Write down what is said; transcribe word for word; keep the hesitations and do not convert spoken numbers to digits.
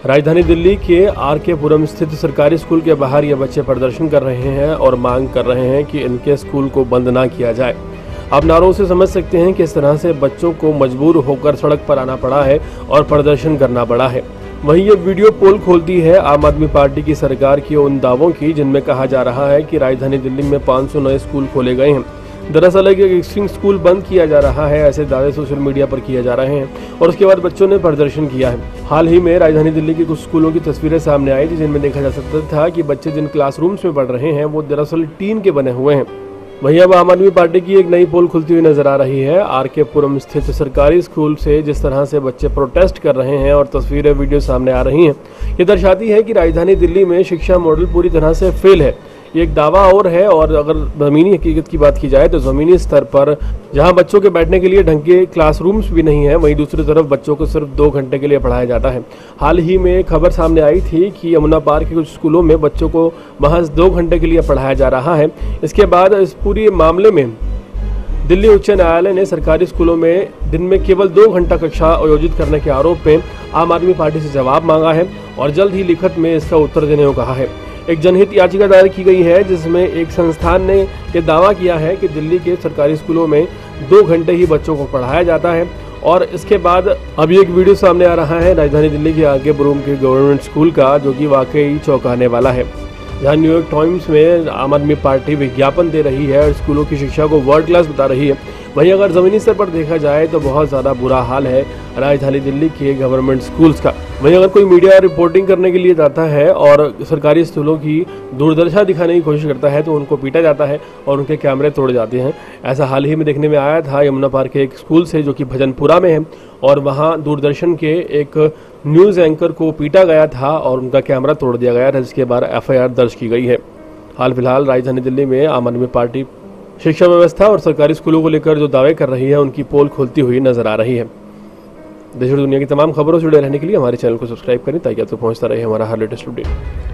राजधानी दिल्ली के आर के पुरम स्थित सरकारी स्कूल के बाहर ये बच्चे प्रदर्शन कर रहे हैं और मांग कर रहे हैं कि इनके स्कूल को बंद ना किया जाए। आप नारों से समझ सकते हैं कि इस तरह से बच्चों को मजबूर होकर सड़क पर आना पड़ा है और प्रदर्शन करना पड़ा है। वहीं ये वीडियो पोल खोलती है आम आदमी पार्टी की सरकार के उन दावों की जिनमें कहा जा रहा है कि राजधानी दिल्ली में पाँच सौ नए स्कूल खोले गए हैं। दरअसल एक एक्सिस्टिंग स्कूल बंद किया जा रहा है, ऐसे दावे सोशल मीडिया पर किए जा रहे हैं और उसके बाद बच्चों ने प्रदर्शन किया है। हाल ही में राजधानी दिल्ली के कुछ स्कूलों की तस्वीरें सामने आई थी जिनमें देखा जा सकता था कि बच्चे जिन क्लासरूम्स में पढ़ रहे हैं वो दरअसल टीन के बने हुए हैं। वहीं अब आम आदमी पार्टी की एक नई पोल खुलती हुई नजर आ रही है। आर के पुरम स्थित सरकारी स्कूल से जिस तरह से बच्चे प्रोटेस्ट कर रहे हैं और तस्वीरें वीडियो सामने आ रही हैं, ये दर्शाती है कि राजधानी दिल्ली में शिक्षा मॉडल पूरी तरह से फेल है। ये एक दावा और है। और अगर ज़मीनी हकीकत की बात की जाए तो ज़मीनी स्तर पर जहां बच्चों के बैठने के लिए ढंग के क्लासरूम्स भी नहीं है, वहीं दूसरी तरफ बच्चों को सिर्फ दो घंटे के लिए पढ़ाया जाता है। हाल ही में खबर सामने आई थी कि यमुना पार्क के कुछ स्कूलों में बच्चों को महज दो घंटे के लिए पढ़ाया जा रहा है। इसके बाद इस पूरी मामले में दिल्ली उच्च न्यायालय ने सरकारी स्कूलों में दिन में केवल दो घंटा कक्षा आयोजित करने के आरोप में आम आदमी पार्टी से जवाब मांगा है और जल्द ही लिखित में इसका उत्तर देने को कहा है। एक जनहित याचिका दायर की गई है जिसमें एक संस्थान ने यह दावा किया है कि दिल्ली के सरकारी स्कूलों में दो घंटे ही बच्चों को पढ़ाया जाता है। और इसके बाद अभी एक वीडियो सामने आ रहा है राजधानी दिल्ली के आगे पुरम के गवर्नमेंट स्कूल का, जो कि वाकई चौंकाने वाला है, जहां न्यूयॉर्क टाइम्स में आम आदमी पार्टी विज्ञापन दे रही है और स्कूलों की शिक्षा को वर्ल्ड क्लास बता रही है। वहीं अगर ज़मीनी स्तर पर देखा जाए तो बहुत ज़्यादा बुरा हाल है राजधानी दिल्ली के गवर्नमेंट स्कूल्स का। वहीं अगर कोई मीडिया रिपोर्टिंग करने के लिए जाता है और सरकारी स्कूलों की दूरदर्शा दिखाने की कोशिश करता है तो उनको पीटा जाता है और उनके कैमरे तोड़े जाते हैं। ऐसा हाल ही में देखने में आया था यमुना पार्क के एक स्कूल से, जो कि भजनपुरा में है, और वहाँ दूरदर्शन के एक न्यूज़ एंकर को पीटा गया था और उनका कैमरा तोड़ दिया गया था, जिसके बाद एफ आई आर दर्ज की गई है। हाल फिलहाल राजधानी दिल्ली में आम आदमी पार्टी शिक्षा व्यवस्था और सरकारी स्कूलों को लेकर जो दावे कर रही है उनकी पोल खोलती हुई नजर आ रही है। देश और दुनिया की तमाम खबरों से जुड़े रहने के लिए हमारे चैनल को सब्सक्राइब करें ताकि आपको पहुंचता रहे हमारा हर लेटेस्ट अपडेट।